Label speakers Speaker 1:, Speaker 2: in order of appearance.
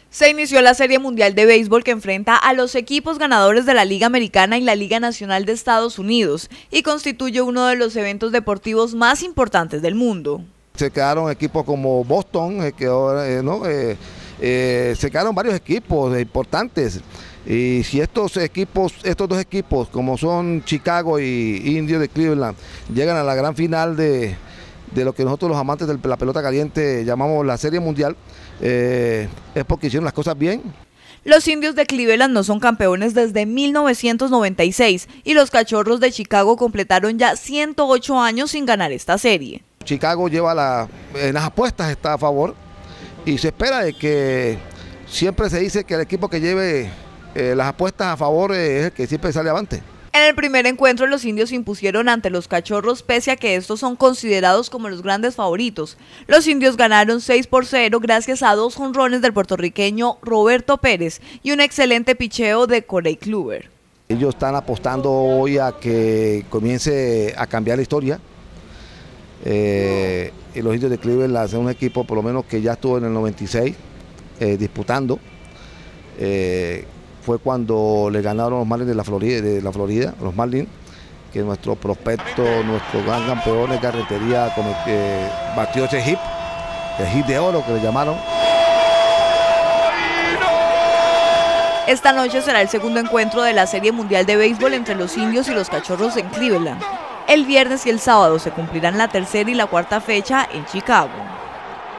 Speaker 1: Se inició la Serie Mundial de Béisbol que enfrenta a los equipos ganadores de la Liga Americana y la Liga Nacional de Estados Unidos y constituye uno de los eventos deportivos más importantes del mundo.
Speaker 2: Se quedaron equipos como Boston, se quedaron varios equipos importantes. Y si estos dos equipos, como son Chicago y Indios de Cleveland, llegan a la gran final de lo que nosotros los amantes de la pelota caliente llamamos la Serie Mundial, es porque hicieron las cosas bien.
Speaker 1: Los Indios de Cleveland no son campeones desde 1996 y los Cachorros de Chicago completaron ya 108 años sin ganar esta serie.
Speaker 2: Chicago lleva en las apuestas está a favor y se espera de que siempre se dice que el equipo que lleve las apuestas a favor es el que siempre sale avante.
Speaker 1: En el primer encuentro los Indios se impusieron ante los Cachorros pese a que estos son considerados como los grandes favoritos. Los Indios ganaron 6-0 gracias a 2 jonrones del puertorriqueño Roberto Pérez y un excelente picheo de Corey Kluber.
Speaker 2: Ellos están apostando hoy a que comience a cambiar la historia. Y los Indios de Cleveland son un equipo por lo menos que ya estuvo en el 96 disputando. Fue cuando le ganaron los Marlins de la Florida, los Marlins, que nuestro prospecto, nuestro gran campeón de carretería, batió ese hit, el hit de oro que le llamaron.
Speaker 1: Esta noche será el segundo encuentro de la Serie Mundial de Béisbol entre los Indios y los Cachorros en Cleveland. El viernes y el sábado se cumplirán la tercera y la cuarta fecha en Chicago.